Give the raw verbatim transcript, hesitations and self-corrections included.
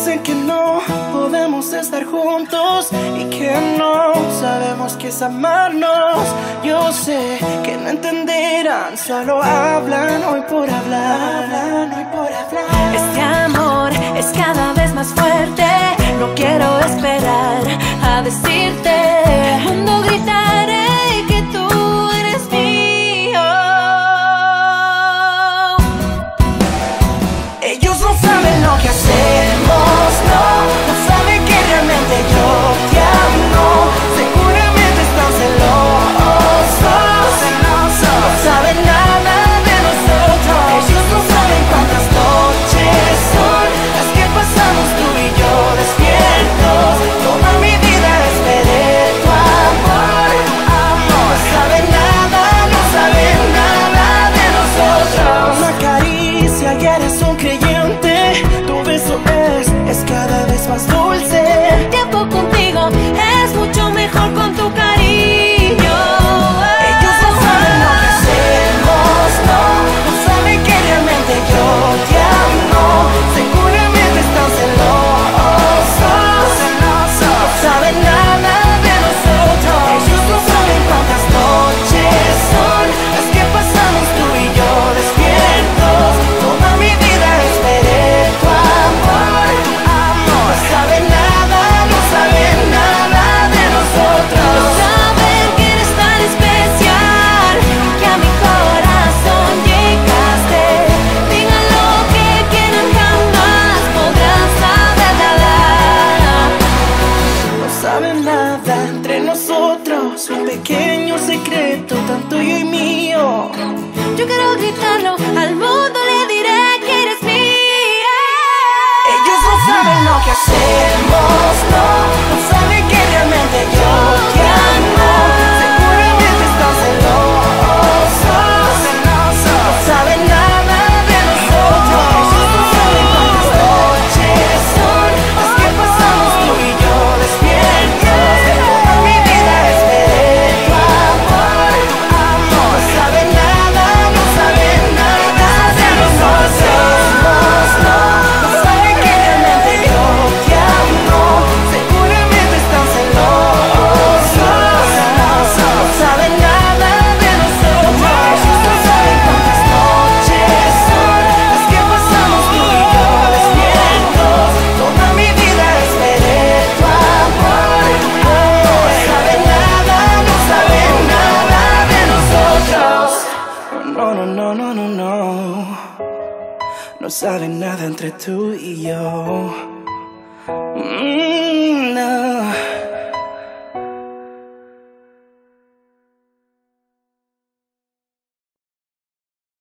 dicen que no podemos estar juntos y que no sabemos qué es amarnos. Yo sé que no entenderán, solo hablan hoy por hablar, hablan hoy por hablar. Este amor es cada vez más fuerte, no quiero esperar a decirte. Al mundo gritaré que tú eres mío. Ellos no saben lo que hacemos, no, no saben que realmente yo te amo. Seguramente están celosos, celosos, no saben nada de nosotros. Ellos no saben cuántas noches son las que pasamos tú y yo despiertos. Toda mi vida esperé tu amor, amor. No saben nada, no saben nada de nosotros. Una caricia y eres un creyente, tu beso es, es cada vez más dulce. El tiempo contigo es mucho mejor con tu cariño. Ellos no saben lo que hacemos, no, no saben que realmente yo te amo. Seguramente están celosos, celosos, no saben nada de nosotros. Ellos no saben cuántas noches son las que pasamos tú y yo despiertos. Toda mi vida esperé tu amor, amor. No saben nada, no saben nada de nosotros. Saben que eres tan especial, que a mi corazón llegaste. Digan lo que quieran, jamás podrán saber nada. No saben nada entre nosotros, un pequeño secreto tan tuyo y mío. Yo quiero gritarlo, al mundo le diré que eres mía. Ellos no saben lo que hacemos, no, no saben que realmente yo te amo. Seguramente están celosos, celosos, no saben nada de nosotros. Ellos no saben cuántas noches son las que pasamos tú y yo despiertos. Toda mi vida esperé tu amor, amor. No saben nada, no saben nada de nosotros, no, no saben que realmente yo te amo. Seguramente están celosos, celosos, no saben nada de nosotros. Ellos no saben cuántas noches son las que pasamos tú y yo despiertos. Toda mi vida esperé tu amor, amor. No saben nada, no saben nada de nosotros. No, no, no, no, no, no. No saben nada entre tú y yo. Mm.